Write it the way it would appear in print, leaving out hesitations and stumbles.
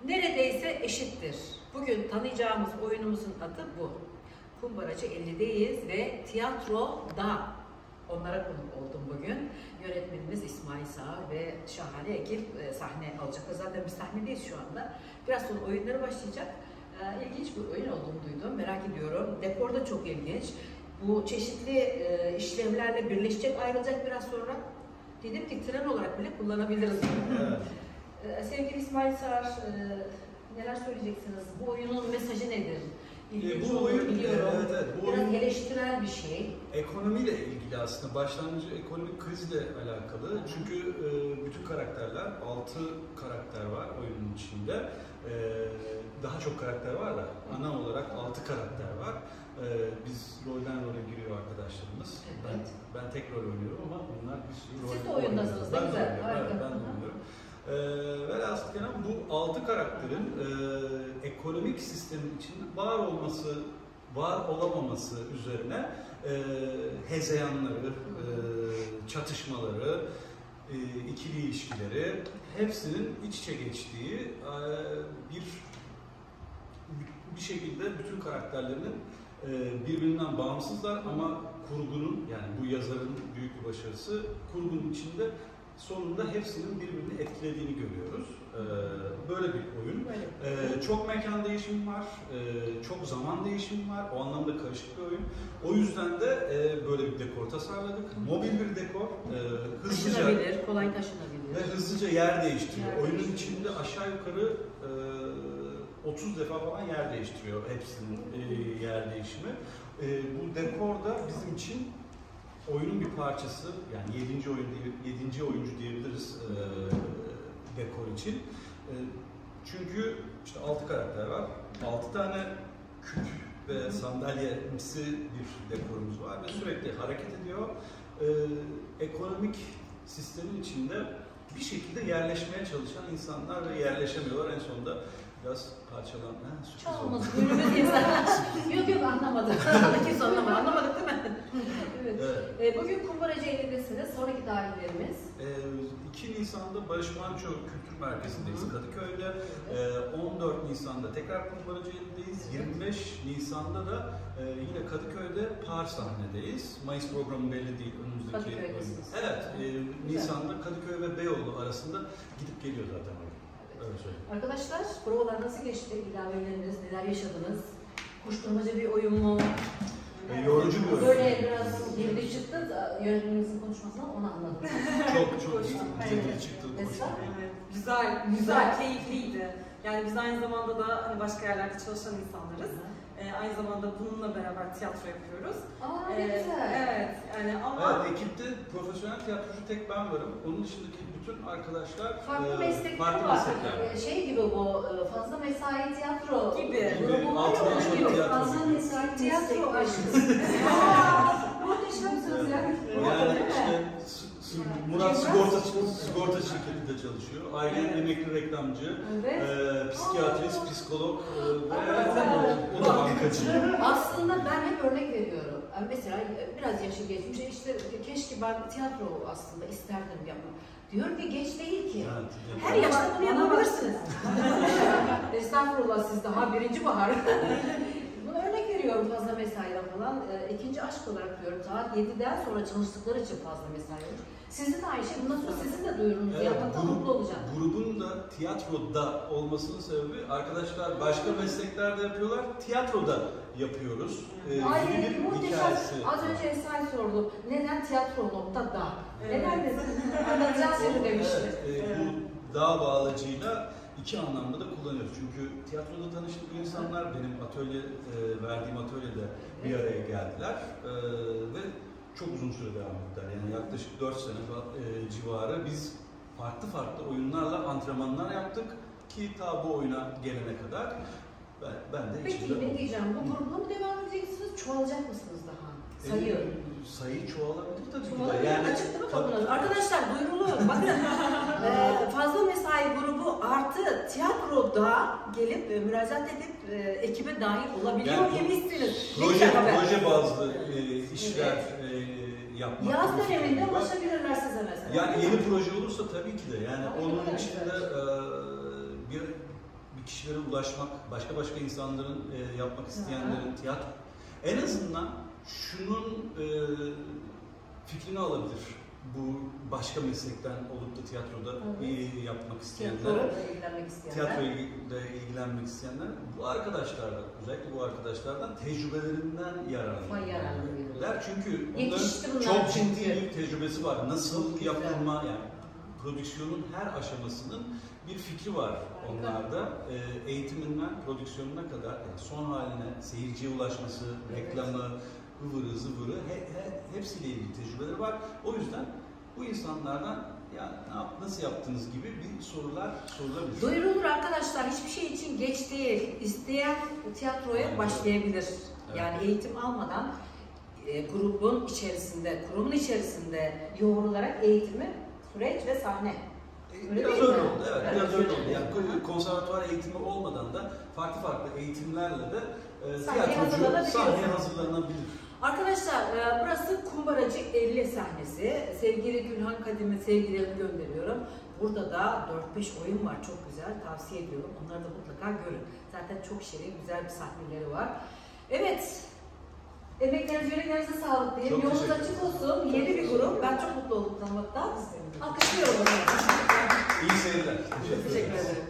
neredeyse eşittir. Bugün tanıyacağımız oyunumuzun adı bu. Kumbaracı 50'deyiz ve tiyatroda onlara konuk oldum bugün. Yönetmenimiz İsmail Sağır ve şahane ekip sahne alacaklar. Zaten bir sahnedeyiz şu anda. Biraz sonra oyunları başlayacak. İlginç bir oyun olduğunu duydum. Merak ediyorum. Dekor da çok ilginç. Bu çeşitli işlevlerle birleşecek, ayrılacak biraz sonra. Dedim ki tren olarak bile kullanabiliriz. Evet. Sevgili İsmail Sağır, neler söyleyeceksiniz? Bu oyunun mesajı nedir? Bu oyun biliyorum. Evet, bu biraz oyun eleştirel bir şey. Ekonomiyle ilgili aslında. Başlangıcı ekonomik krizle alakalı. Çünkü bütün karakterler, 6 karakter var oyunun içinde. Daha çok karakter var da ana olarak 6 karakter var. Biz rolden role giriyor arkadaşlarımız. Evet. Ben tek rol oynuyorum ama bunlar bir sürü rol. Siz de oyundasınız, ne güzel. Ben de oynuyorum. Velhasıl kelam bu 6 karakterin ekonomik sistemin içinde var olamaması üzerine hezeyanları, çatışmaları, ikili ilişkileri hepsinin iç içe geçtiği bir şekilde bütün karakterlerinin birbirinden bağımsızlar ama kurgunun, yani bu yazarın büyük bir başarısı, kurgunun içinde sonunda hepsinin birbirini etkilediğini görüyoruz. Böyle bir oyun. Çok mekan değişimi var, çok zaman değişimi var. O anlamda karışık bir oyun. O yüzden de böyle bir dekor tasarladık. Mobil bir dekor. Hızlıca taşınabilir, kolay taşınabilir. Ve hızlıca yer değiştiriyor. Oyunun içinde aşağı yukarı 30 defa falan yer değiştiriyor hepsinin yer değişimi. Bu dekor da bizim için oyunun bir parçası, yani 7. oyuncu diyebiliriz dekor için. Çünkü işte 6 karakter var, 6 tane küp ve sandalyemsi bir dekorumuz var ve sürekli hareket ediyor. Ekonomik sistemin içinde bir şekilde yerleşmeye çalışan insanlar ve yerleşemiyorlar. En sonunda biraz parçalanma. Çoğumuz bölümümüz insan. Yok anlamadım. Kimse anlamadı. Anlamadık değil mi? Evet. Evet. Bugün Kumbaracı 50'desiniz. Sonraki tarihlerimiz? 2 Nisan'da Barış Manço Kültür Merkezi'ndeyiz Kadıköy'de. 14 Nisan'da tekrar Kumbaracı 50'deyiz. 25 Nisan'da da yine Kadıköy'de par sahnedeyiz. Mayıs programı belli değil önümüzdeki. Evet. Nisan'da Kadıköy ve Beyoğlu arasında gidip geliyor zaten. Arkadaşlar, provalar nasıl geçti? İlaveleriniz, neler yaşadınız? Koşturmaca bir oyun mu? Yorucu bir oyun. Böyle biraz geride çıktı, yönetmenimizin konuşmasından onu anladım. çok geride çıktı. Güzel, keyifliydi. Yani biz aynı zamanda da hani başka yerlerde çalışan insanlarız. Aynı zamanda bununla beraber tiyatro yapıyoruz. Ne güzel. Evet, yani ama... Evet, ekipte profesyonel tiyatrocu tek ben varım. Onun dışındaki bütün arkadaşlar farklı meslekler var. Şey gibi bu, fazla mesai tiyatro gibi. Altından sonra tiyatro. Fazla mesai tiyatro aşkı. Muhteşemsiniz ya. Yani işte Murat sigorta şirketinde çalışıyor. Ailen emekli reklamcı, psikiyatrist, psikolog ve o da bankacı. Aslında ben hep örnek veriyorum. Mesela biraz yaşı geçmiş, işte keşke ben tiyatro aslında isterdim yapmak. Diyor ki geç değil ki. Evet, her yaşta bunu yapabilirsiniz. Estağfurullah, siz daha birinci bahar. Bunu örnek veriyorum fazla mesaiden falan. İkinci aşk olarak diyorum. Saat 7'den sonra çalıştıkları için fazla mesai olur. Sizin de aynı şey. Bundan sonra sizin de duyurunuzu yapmaktan mutlu olacağım. Grubun da tiyatroda olmasının sebebi arkadaşlar başka mesleklerde yapıyorlar, tiyatroda yapıyoruz. Ay muhteşem. Az önce Esra sordu. Neden tiyatro noktada? Neden dedim? Anlatacağız şimdi demişti. Bu dağ bağlacıyla iki anlamda da kullanıyoruz. Çünkü tiyatroda tanıştık insanlar benim verdiğim atölyede bir araya geldiler ve çok uzun süre devam ettiler. Yani yaklaşık 4 sene civarı biz farklı oyunlarla antrenmanlar yaptık ki ta bu oyuna gelene kadar ben de Peki ne diyeceğim, bu grupla mı devam edeceksiniz, çoğalacak mısınız daha? Sayı çoğalabilir tabii ki. Yani, açık değil mi kapınız? Arkadaşlar duyurulu, bakın fazla mesai grubu artı tiyatroda gelip müracaat edip ekibe dahil olabiliyor yani, gibiysiniz. Proje bazlı işler yapmak. Yaz döneminde ulaşabilirler size mesela. Yani yeni proje olursa tabii ki de yani onun içinde kişilere ulaşmak, başka insanların yapmak isteyenlerin tiyatro, en azından şunun fikrini alabilir. Bu başka meslekten olup da tiyatroda yapmak isteyenler, tiyatroyla ilgilenmek isteyenler, bu arkadaşlardan, özellikle bu arkadaşlardan tecrübelerinden yararlanıyorlar. Çünkü onların çok ciddi bir tecrübesi var. Nasıl yapılma, yani prodüksiyonun her aşamasının bir fikri var onlarda. Eğitiminden prodüksiyonuna kadar, yani son haline, seyirciye ulaşması, reklamı, ıvırı zıvırı hepsiyle ilgili tecrübeleri var. O yüzden bu insanlardan ya nasıl yaptınız gibi bir sorular sorulabilir. Duyurulur arkadaşlar, hiçbir şey için geç değil. İsteyen tiyatroya başlayabilir. Evet. Yani eğitim almadan kurumun içerisinde yoğrularak eğitimi, süreç ve sahne. Biraz öyle oldu, evet, biraz öyle oldu. Yani konservatuvar eğitimi olmadan da farklı eğitimlerle de tiyatrocu sahneye hazırlanabilir. Arkadaşlar burası Kumbaracı 50 sahnesi. Sevgili Gülhan Kadim'e sevgilerimi gönderiyorum. Burada da 4-5 oyun var, çok güzel, tavsiye ediyorum. Onları da mutlaka görün. Zaten çok şirin, güzel bir sahneleri var. Evet, emeklerinize, yüreklerinize sağlık diyeyim. Yolunuz açık olsun. Yeni bir grup. Ben çok mutlu oldum tanımaktan. Alkışlıyorum. İyi seyirler. Teşekkür ederim.